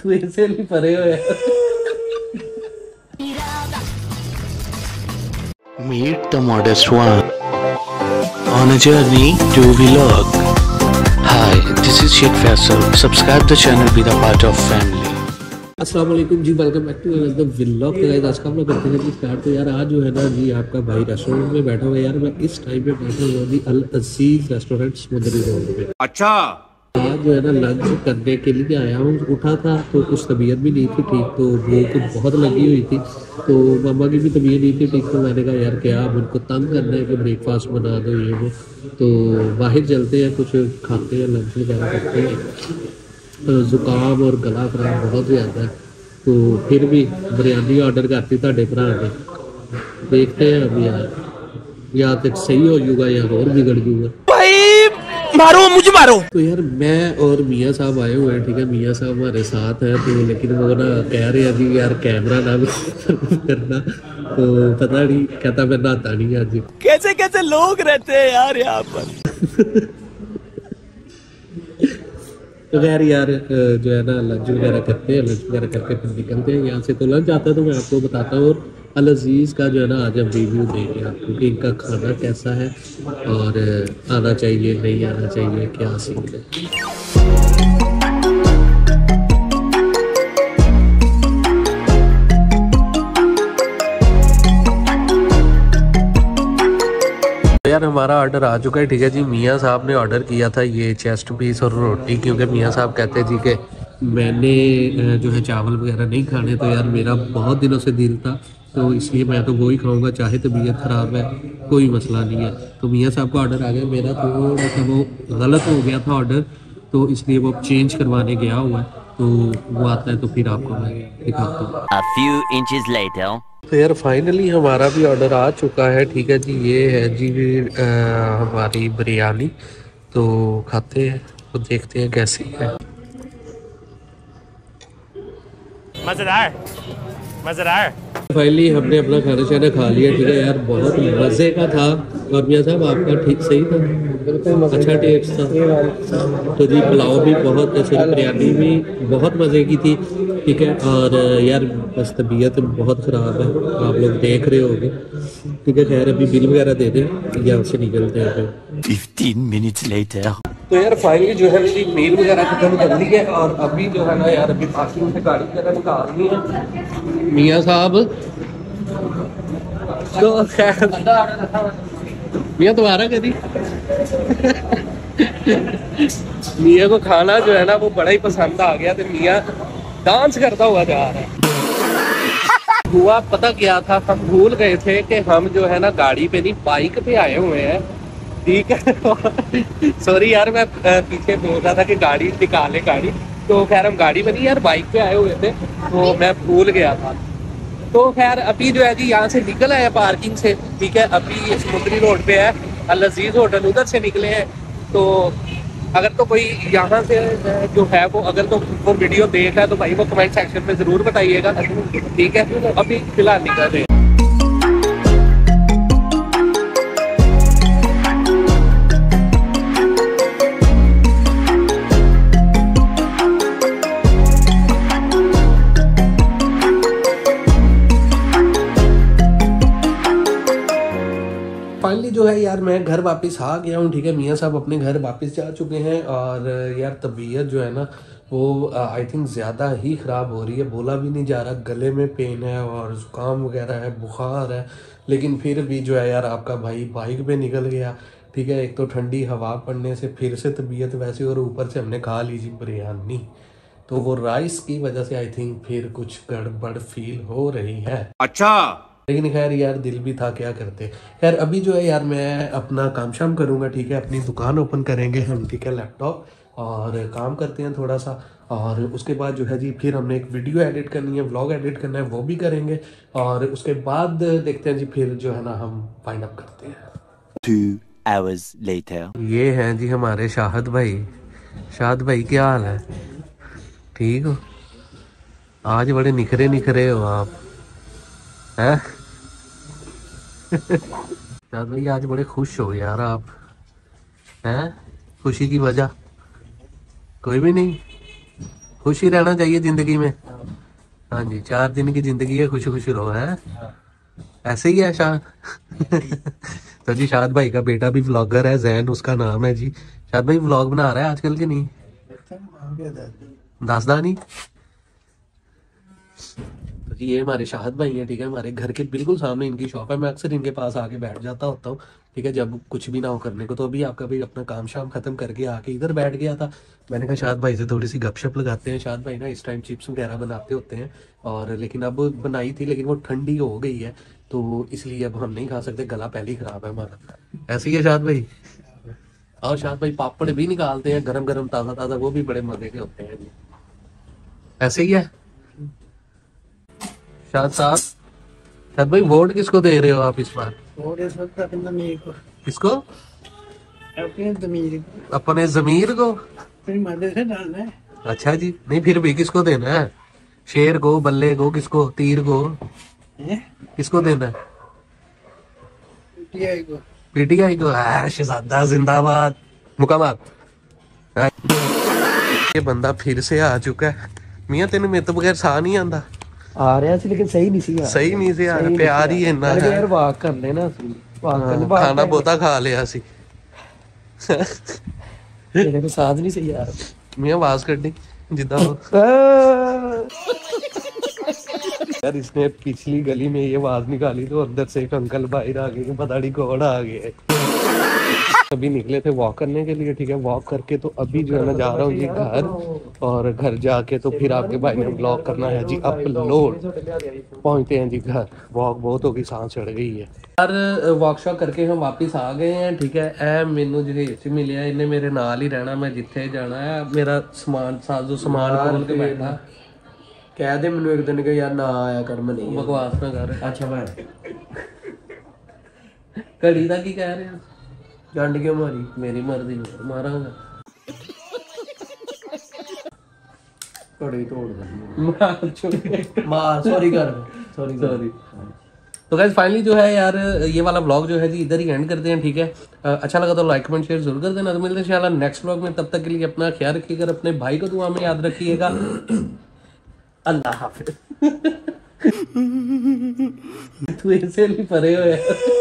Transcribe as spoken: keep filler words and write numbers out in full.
वैसे नहीं परे हो यार। Meet the modest one on a journey to vlog. Hi, this is Sheikh Faisal. Subscribe the channel, be the part of family. अस्सलाम वालेकुम जी, welcome back to the vlog. तो गाइस आज का हम लोग करते हैं जी स्टार्ट। तो यार आज जो है ना जी आपका भाई रेस्टोरेंट में बैठा हुआ है। यार मैं इस टाइम पे बैठा हुआ जी अल अजीज रेस्टोरेंट समुद्री रोड पे। अच्छा आज जो है ना लंच करने के लिए आया हूँ। उठा था तो कुछ तबीयत भी नहीं थी ठीक, तो भूख बहुत लगी हुई थी। तो मम्मा की भी तबीयत नहीं थी ठीक, तो मैंने कहा यार क्या अब उनको तंग करना है कि ब्रेकफास्ट बना दो ये वो। तो बाहर चलते हैं, कुछ खाते हैं, लंच वगैरह करते हैं। जुकाम और गला खराब बहुत ज़्यादा है, तो फिर भी बिरयानी ऑर्डर करती ਤੁਹਾਡੇ ਭਰਾ ने। देखते हैं अब यार, या तो सही हो जाऊगा या और बिगड़ जाऊगा। भाई मारो मुझे मारो। तो यार मैं और मियाँ साहब आए हुए हैं, ठीक है। मियाँ साहब हमारे साथ हैं, तो लेकिन वो ना कह रहे हैं जी यार कैमरा ना भी करना, तो पता नहीं, कहता मैं नहाता नहीं आज। कैसे कैसे लोग रहते हैं यार यहाँ पर। तो खैर यार जो है ना लंच वगैरह करते हैं, लंच वगैरह करके फिर निकलते हैं यहाँ से। तो लंच आता है तो मैं आपको बताता हूँ। और अल अजीज़ का जो है ना आज हम रिव्यू देंगे आपको कि इनका खाना कैसा है और आना चाहिए नहीं आना चाहिए, क्या सीन है। यार हमारा ऑर्डर आ चुका है, ठीक है जी। मियाँ साहब ने ऑर्डर किया था ये चेस्ट पीस और रोटी, क्योंकि मियाँ साहब कहते जी कि मैंने जो है चावल वगैरह नहीं खाने। तो यार मेरा बहुत दिनों से दिल था, तो इसलिए मैं तो वही खाऊंगा, चाहे तबीयत ख़राब है कोई मसला नहीं है। तो मियाँ साहब का ऑर्डर आ गया। मेरा थोड़ा सा वो गलत हो गया था ऑर्डर, तो इसलिए वो चेंज करवाने गया हुआ है। तो वो आता है तो फिर आपको मैं दिखाता हूँ। तो यार फाइनली हमारा भी ऑर्डर आ चुका है, ठीक है जी। ये है जी आ, हमारी बिरयानी। तो खाते हैं तो देखते हैं कैसी है। मज़ेदार मज़ेदार। फाइनली हमने अपना खाना शाना खा लिया, ठीक है यार। बहुत मज़े का था। और मियाँ साहब आपका ठीक सही था, अच्छा टेस्ट था। तो जी पुलाव भी बहुत, बिरयानी भी बहुत मज़े की थी, ठीक है। और यार बस तबीयत बहुत ख़राब है, आप लोग देख रहे होंगे, ठीक है। खैर अभी बिल वगैरह दे दें या उससे निकलते हैं फिफ्टीन मिनट्स लेटर। तो यार फाइनली जो है मेरी मील वगैरह खत्म कर ली है, और अभी जो है ना यार अभी पार्किंग से गाड़ी वगैरह निकालनी है। मियाँ साहब तो खैर मियाँ दोबारा करी। मियाँ को खाना जो है ना वो बड़ा ही पसंद आ गया, तो मियाँ डांस करता हुआ जा रहा है। हुआ पता क्या था, हम भूल गए थे कि हम जो है ना गाड़ी पे नहीं बाइक पे आए हुए हैं, ठीक है। सॉरी यार, मैं पीछे बोल रहा था कि गाड़ी निकाले गाड़ी, तो खैर हम गाड़ी में नहीं यार बाइक पे आए हुए थे, तो मैं भूल गया था। तो खैर अभी जो है जी यहाँ से निकल आए पार्किंग से, ठीक है। अभी समुद्री रोड पे है अल अजीज होटल, उधर से निकले हैं। तो अगर तो कोई यहाँ से जो है वो अगर तो वो वीडियो देख है तो भाई वो कमेंट सेक्शन में ज़रूर बताइएगा, ठीक है। अभी फिलहाल निकल रहे हैं। फाइनली जो है यार मैं घर वापस आ गया हूँ, ठीक है। मियाँ साहब अपने घर वापस जा चुके हैं। और यार तबीयत जो है ना वो आई थिंक ज़्यादा ही ख़राब हो रही है। बोला भी नहीं जा रहा, गले में पेन है और ज़ुकाम वगैरह है, बुखार है। लेकिन फिर भी जो है यार आपका भाई बाइक पे निकल गया, ठीक है। एक तो ठंडी हवा पड़ने से फिर से तबीयत वैसी, और ऊपर से हमने खा लीजिए बिरयानी, तो वो राइस की वजह से आई थिंक फिर कुछ गड़बड़ फील हो रही है। अच्छा, लेकिन खैर यार दिल भी था, क्या करते। खैर अभी जो है यार मैं अपना काम शाम करूँगा, ठीक है। अपनी दुकान ओपन करेंगे हम, ठीक है, लैपटॉप, और काम करते हैं थोड़ा सा। और उसके बाद जो है जी फिर हमने एक वीडियो एडिट करनी है, व्लॉग एडिट करना है, वो भी करेंगे। और उसके बाद देखते हैं जी फिर जो है ना हम फाइंड अप करते हैं। Two hours later. ये हैं जी हमारे शाहद भाई। शाहद भाई क्या हाल है, ठीक हो? आज बड़े निखरे निखरे हो आप, हैं? शाहद भाई आज बड़े खुश हो यार आप, हैं? खुशी की वजह कोई भी नहीं? खुश ही रहना चाहिए जिंदगी में। हाँ जी, चार दिन की जिंदगी है, खुशी खुशी रहो है। ऐसे ही है शाह। तो जी शाद भाई का बेटा भी व्लॉगर है, जैन उसका नाम है जी। शाद भाई व्लॉग बना रहा है आजकल के नहीं? दासदा नहीं। तो जी ये हमारे शाहद भाई हैं, ठीक है, हमारे घर के बिल्कुल सामने इनकी शॉप है। मैं अक्सर इनके पास आके बैठ जाता होता हूँ, ठीक है, जब कुछ भी ना हो करने को। तो अभी आपका भी अपना काम शाम खत्म करके आके इधर बैठ गया था। मैंने कहा शाहद भाई से थोड़ी सी गपशप लगाते हैं। शाहद भाई ना इस टाइम चिप्स वगैरह बनाते होते हैं, और लेकिन अब बनाई थी लेकिन वो ठंडी हो गई है, तो इसलिए अब हम नहीं खा सकते, गला पहले ही खराब है हमारा। ऐसे ही है शाहद भाई। और शाहद भाई पापड़ भी निकालते हैं गरम गरम ताजा ताजा, वो भी बड़े मजे के होते हैं जी। ऐसे ही है शाहद साहब। शाहद भाई वोट किसको दे रहे हो आप इस बार? वोट इस वक्त अपने जमीर को, किसको? अपने जमीर को, अपने जमीर को। अपनी मदद से डालना है। अच्छा जी, नहीं फिर भी किसको देना है? शेर को, बल्ले को, किसको? तीर को, हैं? किसको देना है? पीटीआई को। पीटीआई को। आ, शहजादा जिंदाबाद, मुकामात। आ, ये बंदा फिर से आ चुका है। मियां तेन मेरे तो बगैर साह नहीं आंदा। आ रहा सी लेकिन सही नहीं सी यार। सही नहीं से यार, प्यार ही इन्ना है यार। वाक कर लेना सी, वाक कर ले, वाक खाना बहुता खा लिया सी। तेरे को साथ नहीं सही यार। मियां आवाज कड्डी जिद्दां वो। यार इसने पिछली गली में ये आवाज निकाली तो अंदर से एक अंकल बाहर आ गए, पता नहीं कौन आ गए। अभी निकले थे वॉक करने के लिए, ठीक है, वॉक करके तो अभी जो है मैं जा रहा हूँ जी घर, और घर जाके तो फिर आपके भाई ने ब्लॉग करना है जी अपलोड। पहुंचते हैं जी घर, वॉक बहुत होगी, सांस चढ़ गई है यार। वॉकशॉप करके हम वापस आ गए हैं, ठीक है। ए मैनू जो एसी मिले, इन्हें मेरे नाल ही रहना, मैं जिथे जाना है मेरा समान साजो समान खोल के बैठा। कह दे मैनू एक दिन के यार ना आया कर, मैं नहीं बकवास ना कर। अच्छा भाई घड़ी का की कह रहे हैं? जंड क्यों मारी? मेरी मर्जी मारांगा। घड़ी तोड़ दे मार, सॉरी कर, सॉरी सॉरी। तो गाइस फाइनली जो है यार ये वाला व्लॉग जो है जी इधर ही एंड करते हैं, ठीक है। अच्छा लगा तो लाइक कमेंट शेयर जरूर कर देना। तो मिलते हैं इंशाल्लाह नेक्स्ट व्लॉग में, तब तक के लिए अपना ख्याल रखिएगा, अपने भाई को दुआ में याद रखिएगा। अल्लाह हाफिज। तू ऐसे नहीं परे हो यार।